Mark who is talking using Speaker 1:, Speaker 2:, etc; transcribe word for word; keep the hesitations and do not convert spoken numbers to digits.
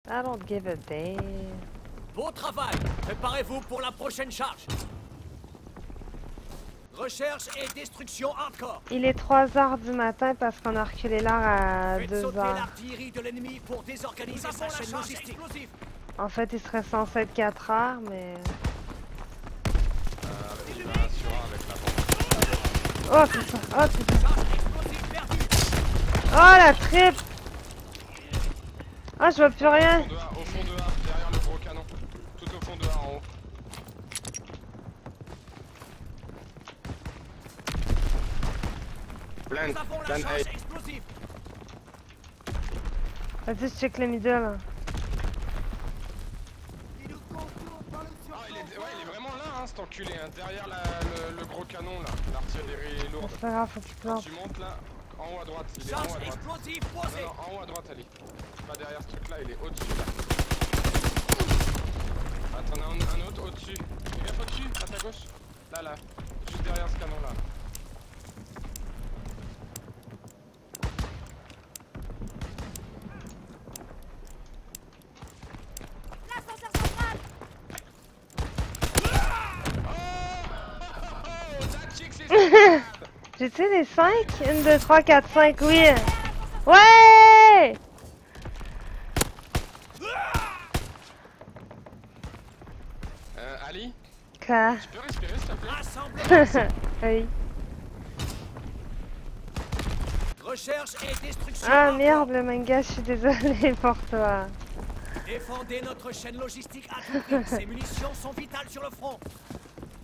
Speaker 1: I don't give a damn.
Speaker 2: Beau travail. Préparez-vous pour la prochaine charge. Recherche et destruction hardcore.
Speaker 1: Il est trois heures du matin parce qu'on a reculé l'heure à
Speaker 2: Faites
Speaker 1: deux
Speaker 2: sauter
Speaker 1: heures.
Speaker 2: l'artillerie de l'ennemi pour désorganiser sa chaîne logistique.
Speaker 1: En fait, il serait censé être quatre heures, mais...
Speaker 3: Euh, il va sur un avec la bombe.
Speaker 1: Oh putain, oh putain. Oh la trip. Oh, je vois plus rien.
Speaker 3: Au fond de A, au fond de A, derrière le gros canon. Tout au fond de A en haut. Plan, plan A.
Speaker 1: Vas-y, je check le middle. Là.
Speaker 3: Ah, il est, ouais, il est vraiment là, hein, cet enculé, hein, derrière la, le, le gros canon là, l'artillerie lourde.
Speaker 1: C'est pas grave, faut qu'il plante.
Speaker 3: Tu montes là, en haut à droite, il est en haut à droite. Non, non, en haut à droite, Ali. Pas derrière ce truc là, il est au-dessus là. Attends, on a un, un autre au-dessus. Fais gaffe au-dessus, à ta gauche. Là, là, juste derrière ce canon là.
Speaker 1: J'ai tué les cinq? un, deux, trois, quatre, cinq, oui! Ouais!
Speaker 3: Euh, Ali?
Speaker 1: Quoi?
Speaker 3: Tu peux respirer s'il te plaît?
Speaker 1: Oui.
Speaker 2: Recherche et destruction.
Speaker 1: Ah merde, le manga, je suis désolée pour toi.
Speaker 2: Défendez notre chaîne logistique à tout prix. Ces munitions sont vitales sur le front.